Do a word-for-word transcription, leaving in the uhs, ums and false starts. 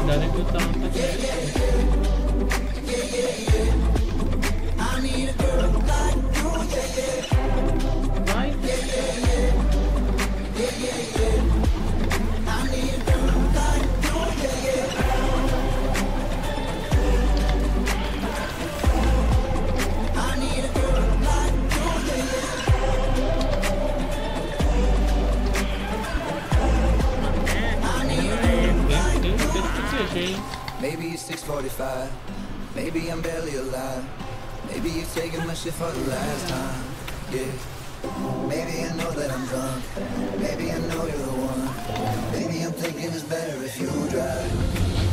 cuidado é que eu tava fazendo. Vai. Maybe it's six forty-five, maybe I'm barely alive. Maybe you're taking my shit for the last time, yeah. Maybe I know that I'm drunk, maybe I know you're the one. Maybe I'm thinking it's better if you drive.